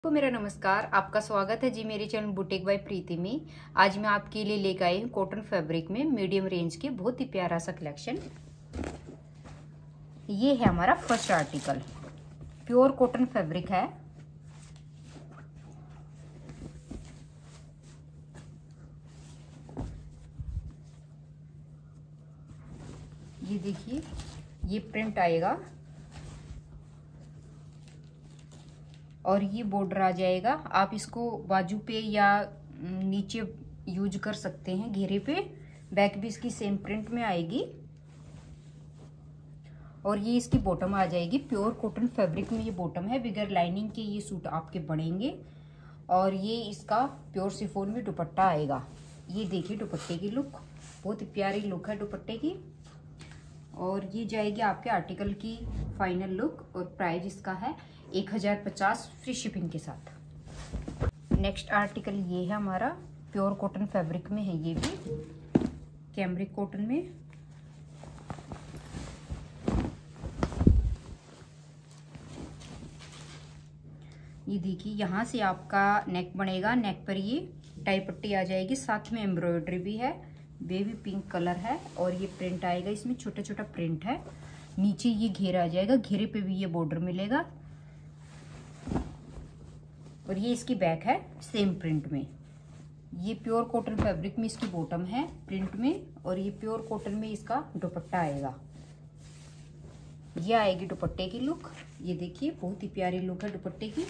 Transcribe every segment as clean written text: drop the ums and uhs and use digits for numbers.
को मेरा नमस्कार। आपका स्वागत है जी मेरे चैनल बुटीक बाय प्रीति में। आज मैं आपके लिए लेकर आई हूँ कॉटन फैब्रिक में मीडियम रेंज के बहुत ही प्यारा सा कलेक्शन। ये है हमारा first article, pure cotton fabric है। ये देखिए, ये प्रिंट आएगा और ये बॉर्डर आ जाएगा। आप इसको बाजू पे या नीचे यूज कर सकते हैं, घेरे पे। बैक भी इसकी सेम प्रिंट में आएगी और ये इसकी बॉटम आ जाएगी। प्योर कॉटन फैब्रिक में ये बॉटम है, बिगर लाइनिंग के ये सूट आपके बनेंगे। और ये इसका प्योर शिफॉन में दुपट्टा आएगा। ये देखिए दुपट्टे की लुक, बहुत ही प्यारी लुक है दुपट्टे की। और ये जाएगी आपके आर्टिकल की फाइनल लुक और प्राइस इसका है 1050 फ्री शिपिंग के साथ। नेक्स्ट आर्टिकल ये है हमारा, प्योर कॉटन फैब्रिक में है, ये भी कैमरिक कॉटन में। ये देखिए, यहाँ से आपका नेक बनेगा। नेक पर ये टाई पट्टी आ जाएगी, साथ में एम्ब्रॉयडरी भी है। बेबी पिंक कलर है और ये प्रिंट आएगा, इसमें छोटा छोटा प्रिंट है। नीचे ये घेरा आ जाएगा, घेरे पे भी ये बॉर्डर मिलेगा। और ये इसकी बैक है सेम प्रिंट में। ये प्योर कॉटन फैब्रिक में इसकी बॉटम है प्रिंट में, और ये प्योर कॉटन में इसका दुपट्टा आएगा। ये आएगी दुपट्टे की लुक। ये देखिए, बहुत ही प्यारी लुक है दुपट्टे की।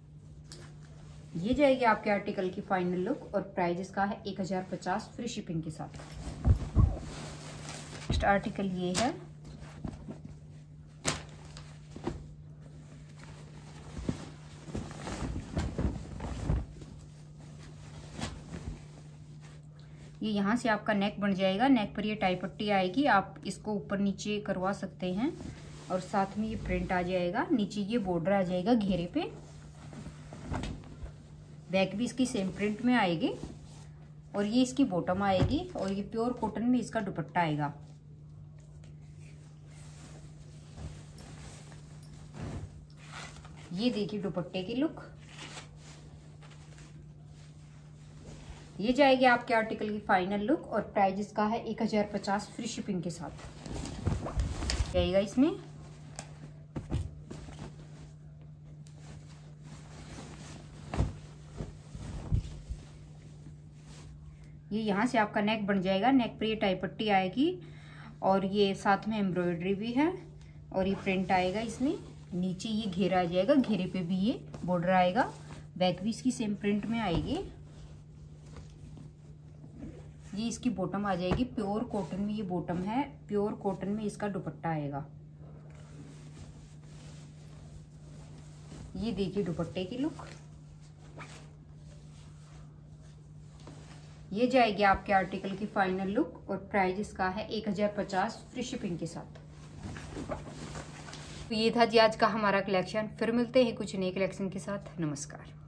ये जाएगी आपके आर्टिकल की फाइनल लुक और प्राइस इसका है 1050 फ्री शिपिंग के साथ। नेक्स्ट आर्टिकल ये है, ये यहाँ से आपका नेक बन जाएगा। नेक पर ये टाई पट्टी आएगी, आप इसको ऊपर नीचे करवा सकते हैं। और साथ में ये प्रिंट आ जाएगा, नीचे ये बॉर्डर आ जाएगा घेरे पे। बैक भी इसकी सेम प्रिंट में आएगी और ये इसकी बॉटम आएगी। और ये प्योर कॉटन में इसका दुपट्टा आएगा। ये देखिए दुपट्टे की लुक। ये जाएगी आपके आर्टिकल की फाइनल लुक और प्राइस इसका है 1050 फ्री शिपिंग के साथ जाएगा इसमें। ये यहाँ से आपका नेक बन जाएगा। नेक पर ये टाई पट्टी आएगी और ये साथ में एम्ब्रॉयडरी भी है और ये प्रिंट आएगा इसमें। नीचे ये घेरा आ जाएगा, घेरे पे भी ये बॉर्डर आएगा। बैक भी इसकी सेम प्रिंट में आएगी। ये इसकी बॉटम आ जाएगी, प्योर कॉटन में ये बॉटम है। प्योर कॉटन में इसका दुपट्टा आएगा। ये देखिए दुपट्टे की लुक। ये जाएगी आपके आर्टिकल की फाइनल लुक और प्राइस इसका है 1050 फ्री शिपिंग के साथ। तो ये था जी आज का हमारा कलेक्शन। फिर मिलते हैं कुछ नए कलेक्शन के साथ। नमस्कार।